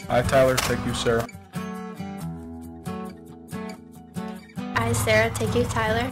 I, Tyler, take you, Sarah. I, Sarah, take you, Tyler.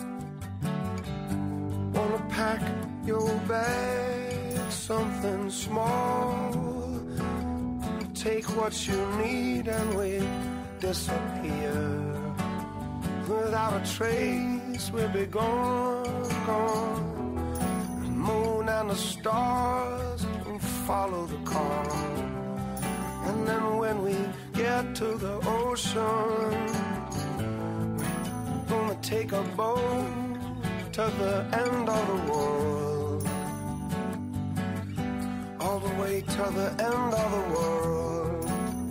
Wanna pack your bag, something small. Take what you need and we disappear. Without a trace, we'll be gone, gone. The moon and the stars will follow the car. And then when we get to the ocean, we're gonna take a boat to the end of the world. All the way to the end of the world.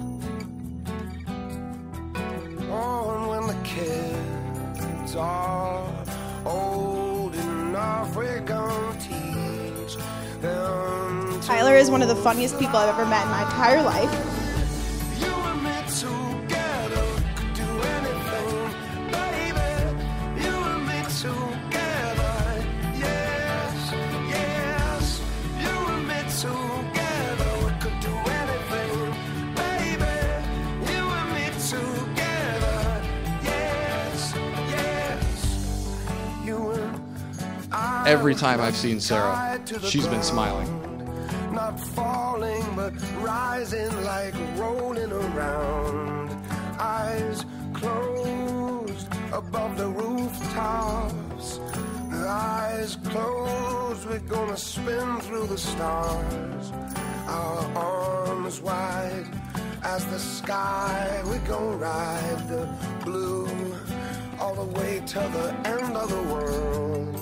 Oh, and when the kids are old enough, we're gonna teach them. Tyler is one of the funniest people I've ever met in my entire life. You and me together could do anything, baby. You and me together, yes, yes. You and me together, we could do anything, baby. You and me together, yes, yes. You and I. Every time I've seen Sarah, she's been smiling. Not falling, but rising like rolling around. Eyes closed above the rooftops. Eyes closed, we're gonna spin through the stars. Our arms wide as the sky. We're gonna ride the blue all the way to the end of the world.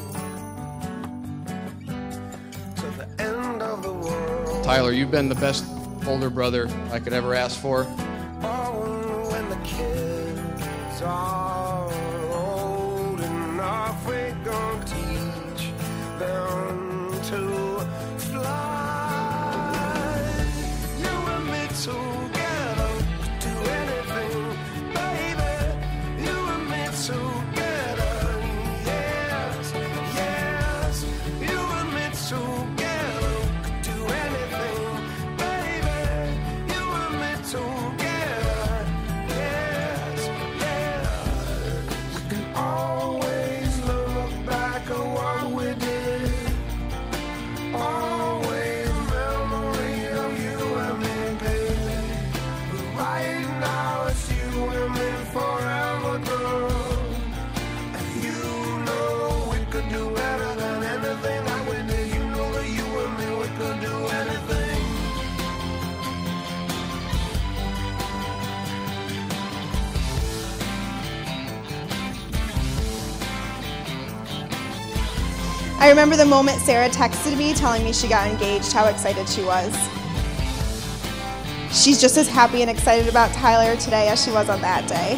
Tyler, you've been the best older brother I could ever ask for. Oh, when the kids are old enough, we're gonna teach them to fly. You and me together, do anything, baby. You and me together, yes, yes. You and me together. I remember the moment Sarah texted me telling me she got engaged, how excited she was. She's just as happy and excited about Tyler today as she was on that day.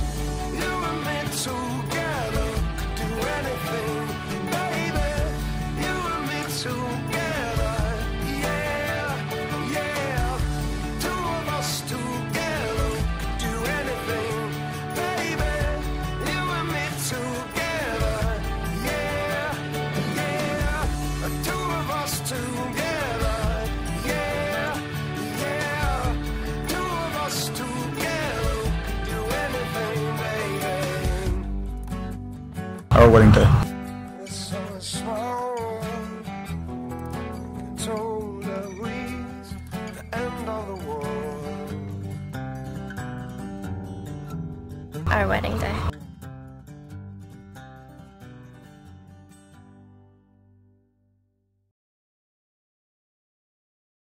Our wedding day. Our wedding day.